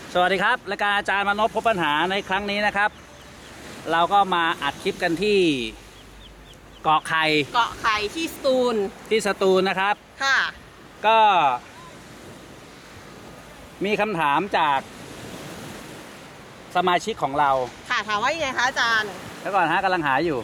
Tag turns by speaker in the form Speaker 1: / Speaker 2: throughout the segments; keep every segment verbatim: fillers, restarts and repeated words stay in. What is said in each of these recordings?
Speaker 1: สวัสดีครับรายการอาจารย์มานพพบปัญหาในครั้งนี้นะครับ เราก็มาอัดคลิปกันที่เกาะไข่
Speaker 2: เกาะไข่ที่สตูล
Speaker 1: ที่สตูลนะครับ
Speaker 2: ค่ะ
Speaker 1: ก็มีคำถามจากสมาชิกของเรา
Speaker 2: ค่ะถามว่ายังไงคะอาจารย์
Speaker 1: แล้วก่อนฮะกำลังหาอยู่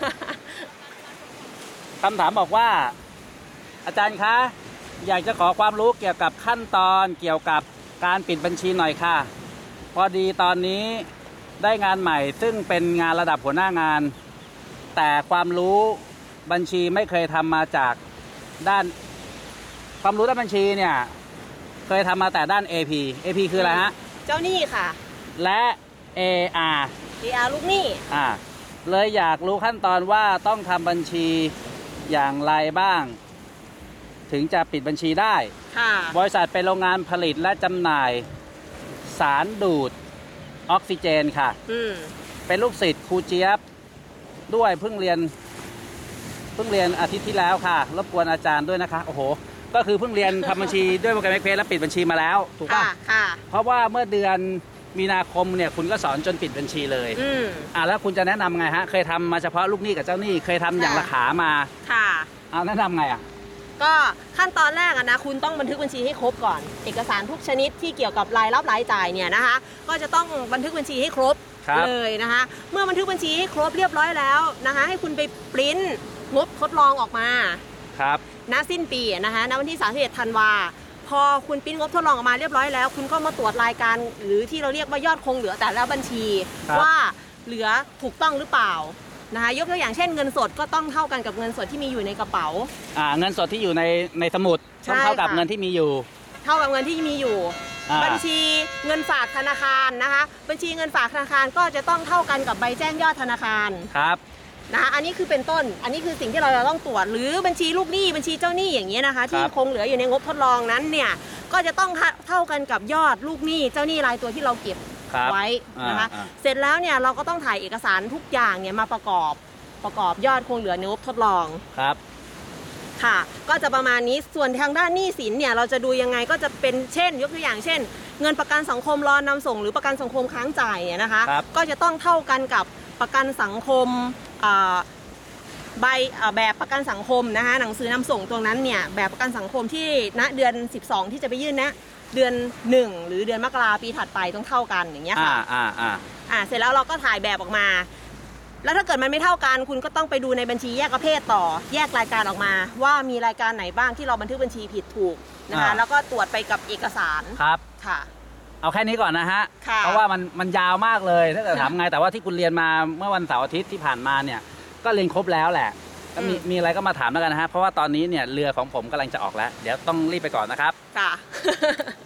Speaker 1: คำถามบอกว่าอาจารย์คะอยากจะขอความรู้เกี่ยวกับขั้นตอนเกี่ยวกับการปิดบัญชีหน่อยค่ะพอดีตอนนี้ได้งานใหม่ซึ่งเป็นงานระดับหัวหน้างานแต่ความรู้บัญชีไม่เคยทำมาจากด้านความรู้ด้านบัญชีเนี่ยเคยทำมาแต่ด้าน เอ พี เอ พี คืออะไรฮะ
Speaker 2: เจ้าหนี้ค่ะ
Speaker 1: และ เอ อาร์
Speaker 2: เอ อาร์ ลูกหนี้
Speaker 1: อ่าเลยอยากรู้ขั้นตอนว่าต้องทำบัญชีอย่างไรบ้างถึงจะปิดบัญชีได้บริษัทเป็นโรงงานผลิตและจำหน่ายสารดูดออกซิเจนค่ะเป็นลูกศิษย์ครูเจี๊ยบด้วยเพิ่งเรียนเพิ่งเรียนอาทิตย์ที่แล้วค่ะรบกวนอาจารย์ด้วยนะคะโอ้โหก็คือเพิ่งเรียนทำบัญชีด้วยโปรแกรม Excel แล้วปิดบัญชีมาแล้วถูกป่ะ
Speaker 2: ค่ะ
Speaker 1: เพราะว่าเมื่อเดือนมีนาคมเนี่ยคุณก็สอนจนปิดบัญชีเลยอืมอ่าแล้วคุณจะแนะนำไงฮะเคยทำมาเฉพาะลูกหนี้กับเจ้าหนี้เคยทำอย่างละขามา
Speaker 2: ค่ะ
Speaker 1: เอาแนะนำไงอ่ะ
Speaker 2: ก็ขั้นตอนแรกนะคุณต้องบันทึกบัญชีให้ครบก่อนเอกสารทุกชนิดที่เกี่ยวกับรายรับรายจ่ายเนี่ยนะคะก็จะต้องบันทึกบัญชีให้ครบเลยนะคะเมื่อบันทึกบัญชีให้ครบเรียบร้อยแล้วนะคะให้คุณไปปริ้นงบทดลองออกมา
Speaker 1: ครับ
Speaker 2: ณสิ้นปีนะคะณวันที่สามสิบเอ็ดธันวาพอคุณปริ้นงบทดลองออกมาเรียบร้อยแล้วคุณก็มาตรวจรายการหรือที่เราเรียกว่ายอดคงเหลือแต่ละบัญชีว่าเหลือถูกต้องหรือเปล่านะคะยกตัวอย่างเช่นเงินสดก็ต้องเท่ากันกับเงินสดที่มีอยู่ในกระเป๋า
Speaker 1: อ่าเงินสดที่อยู่ในในสมุดต้องเท่ากับเงินที่มีอยู่
Speaker 2: เท่ากับเงินที่มีอยู่บัญชีเงินฝากธนาคารนะคะบัญชีเงินฝากธนาคารก็จะต้องเท่ากันกับใบแจ้งยอดธนาคาร
Speaker 1: ครับ
Speaker 2: นะคะอันนี้คือเป็นต้นอันนี้คือสิ่งที่เราจะต้องตรวจหรือบัญชีลูกหนี้บัญชีเจ้าหนี้อย่างเงี้ยนะคะที่คงเหลืออยู่ในงบทดลองนั้นเนี่ยก็จะต้องเท่ากันกับยอดลูกหนี้เจ้าหนี้รายตัวที่เราเก็บไว้นะคะเสร็จแล้วเนี่ยเราก็ต้องถ่ายเอกสารทุกอย่างเนี่ยมาประกอบประกอบยอดคงเหลือในงบทดลอง
Speaker 1: ครับ
Speaker 2: ค่ะก็จะประมาณนี้ส่วนทางด้านหนี้สินเนี่ยเราจะดูยังไงก็จะเป็นเช่นยกตัวอย่างเช่นเงินประกันสังคมรอนำส่งหรือประกันสังคมค้างจ่ายเนี่ยนะคะก็จะต้องเท่ากันกับประกันสังคมใบแบบประกันสังคมนะคะหนังสือนำส่งตรงนั้นเนี่ยแบบประกันสังคมที่ณเดือนสิบสองที่จะไปยื่นนะเดือนหนึ่งหรือเดือนมกราปีถัดไปต้องเท่ากันอย่างเงี้ยค่ะ
Speaker 1: อ่าอ่า
Speaker 2: อ่าเสร็จแล้วเราก็ถ่ายแบบออกมาแล้วถ้าเกิดมันไม่เท่ากันคุณก็ต้องไปดูในบัญชีแยกประเภทต่อแยกรายการออกมาว่ามีรายการไหนบ้างที่เราบันทึกบัญชีผิดถูกนะคะแล้วก็ตรวจไปกับเอกสาร
Speaker 1: ครับ
Speaker 2: ค่ะ
Speaker 1: เอาแค่นี้ก่อนนะฮะเพราะว่ามันมันยาวมากเลยถ้าเกิดถามไงแต่ว่าที่คุณเรียนมาเมื่อวันเสาร์อาทิตย์ที่ผ่านมาเนี่ยก็เรียนครบแล้วแหละก็มีมีอะไรก็มาถามแล้วกันนะฮะเพราะว่าตอนนี้เนี่ยเรือของผมกำลังจะออกแล้วเดี๋ยวต้องรีบไปก่อนนะครับ
Speaker 2: ค่ะ